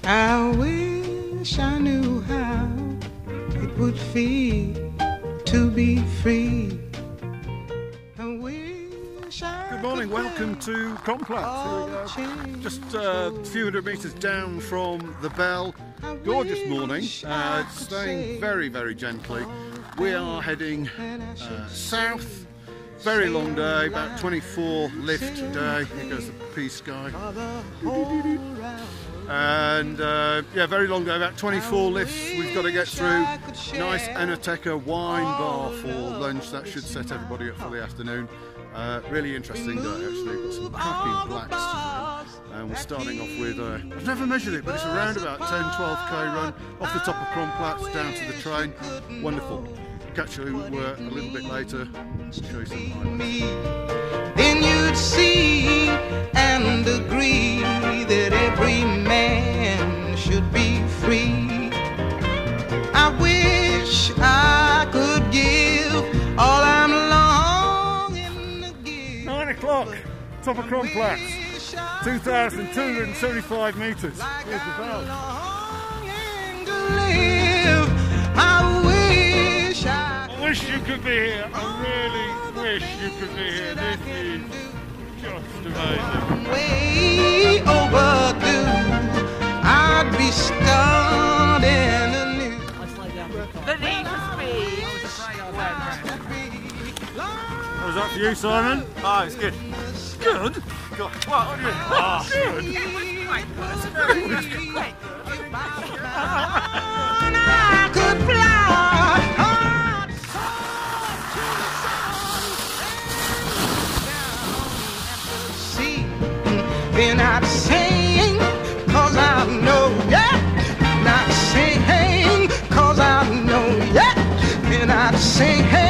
I wish I knew how it would feel to be free. Good morning, welcome to Complex. Here we go. Just a few hundred metres down from the Bell. Gorgeous morning, staying very, very gently. We are heading south. Very long day, about 24 lift day. Here goes the Peace Sky. And yeah, very long day, about 24 lifts we've got to get through. Nice Enoteca wine bar for lunch. That should set everybody up for the afternoon. Really interesting day actually. We've got some cracking blacks to do. And we're starting off with, I've never measured it, but it's around about 10-12k run off the top of Kronplatz down to the train. Wonderful. Catch you a little bit later. Show you some highlights. Then you'd see and agree that every man should be free. I wish I could give all I'm longing to give. 9 o'clock, top of Kronplatz, 2,275 metres. Here's the Bell. I wish you could be here. I really wish you could be here. This is just amazing. Way overdue. I'd be starting anew. The Need for Speed. What was that for you, Simon? Oh, it's good. Good? God. What do you mean? Oh, Good. I could fly. Then I'd sing, cause I know, yeah. Not sing, cause I know, yeah. Then I'd sing, hey.